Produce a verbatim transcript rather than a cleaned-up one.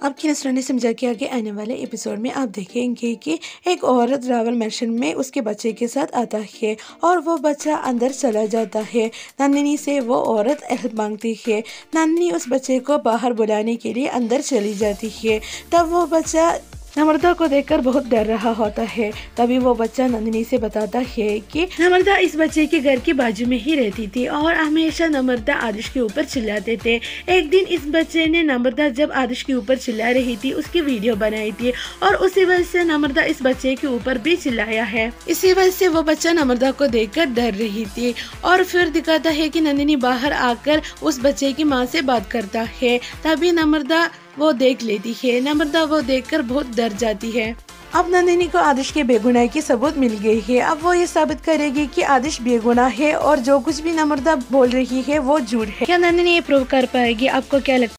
अब की नसरानी समझा के आगे आने वाले एपिसोड में आप देखेंगे कि एक औरत रावल मैंशन में उसके बच्चे के साथ आता है और वो बच्चा अंदर चला जाता है। नंदिनी से वो औरत हेल्प मांगती है। नंदिनी उस बच्चे को बाहर बुलाने के लिए अंदर चली जाती है। तब वो बच्चा नम्रता को देखकर बहुत डर रहा होता है। तभी वो बच्चा नंदिनी से बताता है कि नम्रता इस बच्चे के घर के बाजू में ही रहती थी और हमेशा नम्रता आदिश के ऊपर चिल्लाते थे। एक दिन इस बच्चे ने नम्रता जब आदिश के ऊपर चिल्ला रही थी उसकी वीडियो बनाई थी और उसी वजह से नम्रता इस बच्चे के ऊपर भी चिल्लाया है। इसी वजह से वो बच्चा नम्रता को देखकर डर रही थी। और फिर दिखाता है कि नंदिनी बाहर आकर उस बच्चे की माँ से बात करता है। तभी नम्रता वो देख लेती है। नम्रता वो देखकर बहुत डर जाती है। अब नंदिनी को आदिश के बेगुनाह की सबूत मिल गई है। अब वो ये साबित करेगी कि आदिश बेगुनाह है और जो कुछ भी नम्रता बोल रही है वो झूठ है। क्या नंदिनी ये प्रूव कर पाएगी? आपको क्या लगता है?